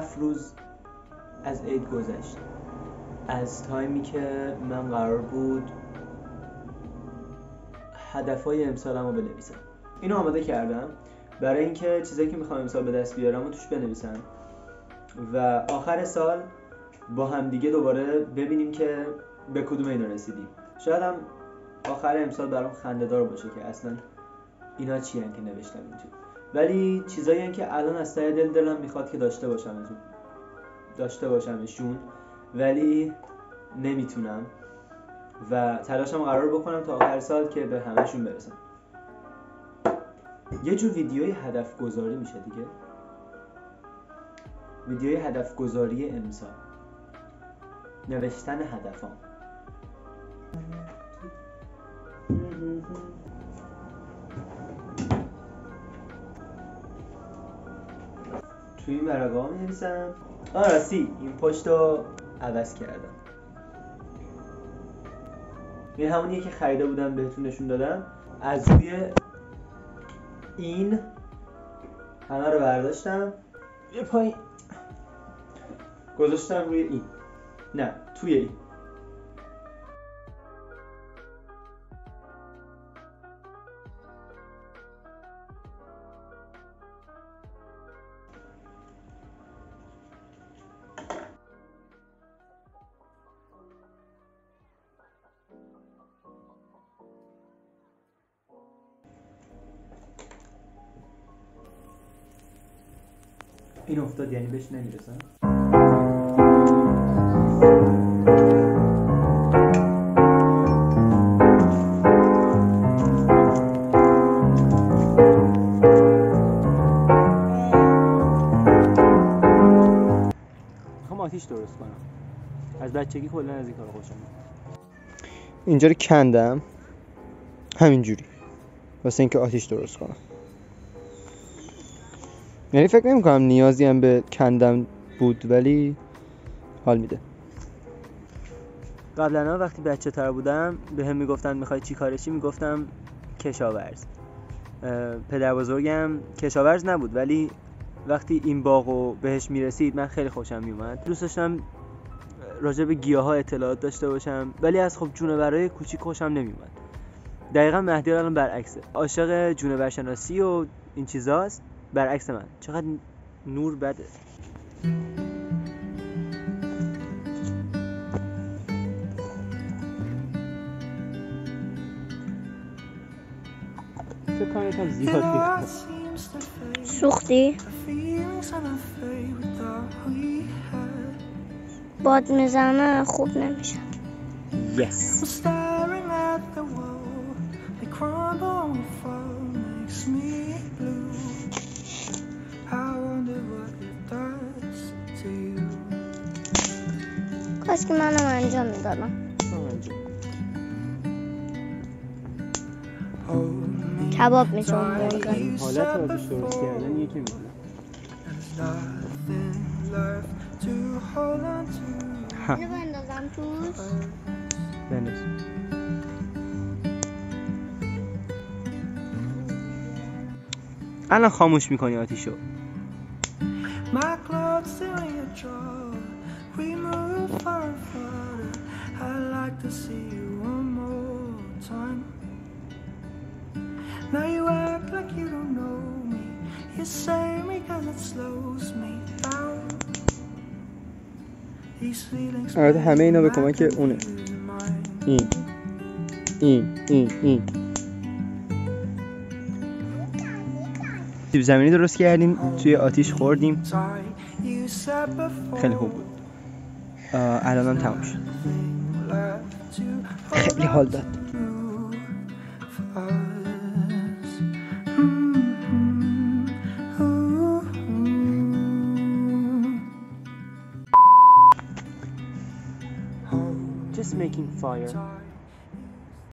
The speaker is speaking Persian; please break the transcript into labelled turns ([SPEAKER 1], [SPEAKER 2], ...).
[SPEAKER 1] 7 روز از عید گذشت، از تایمی که من قرار بود هدفهای امسالم رو بنویسم. اینو آماده کردم برای اینکه چیزایی که میخوام امسال به دست بیارم رو توش بنویسم و آخر سال با هم دیگه دوباره ببینیم که به کدوم اینا رسیدیم. شاید هم آخر امسال برام خنده‌دار باشه که اصلا اینا چی هن که نوشتم اینجا، ولی چیزایی هن که الان از ته دلم میخواد که داشته باشمشون، ولی نمیتونم و تلاشم قرار بکنم تا آخر سال که به همشون برسم. یه جور ویدیوی هدف گذاری میشه دیگه، ویدیوی هدف گذاری امسال، نوشتن هدفام. توی این ورقه ها می‌نویسم. راستی این پشت رو عوض کردم. این همونیه که خریده بودم بهتون نشون دادم. از روی این همه رو برداشتم یه پایین گذاشتم روی این، نه توی این. این افتاد یعنی بهش نمیرسم. میخوام آتیش درست کنم. از بچگی کلا از این کارا خوشم میاد. اینجا رو کندم همینجوری واسه اینکه آتیش درست کنم. یعنی فکر نمی کنم نیازی هم به کندن بود، ولی حال میده. قبلا وقتی بچه تر بودم به هم میگفتن میخوای چی کارشی، میگفتم کشاورز. پدر بزرگم کشاورز نبود، ولی وقتی این باغو بهش میرسید من خیلی خوشم میومد. دوست داشتم راجع به گیاها اطلاعات داشته باشم، ولی از خب جونورای کوچیک خوشم نمیومد. دقیقاً مهدی الان برعکسه، عاشق جونورشناسی و این چیزاست، برعکس من. چقدر نور بده. فکر کنم یکم زیاد
[SPEAKER 2] سوختی؟ باد میزنه خوب نمیشه.
[SPEAKER 1] Yes.
[SPEAKER 2] کاش که منم انجام میدادم. کباب میشه اون موقع.
[SPEAKER 1] حالت آتیش درست کردن یکی میدونم.
[SPEAKER 2] اینو بندازم توش.
[SPEAKER 1] بنداز. الان خاموش میکنی آتیشو. Now you act like you don't know me. You say me 'cause it slows me down. These feelings. البته همه اینا به کمک اونه. این. سیب زمینی درست کردیم، توی آتیش خوردیم. خیلی خوب بود. الانم تموم شد. خیلی حال داد. Just making fire.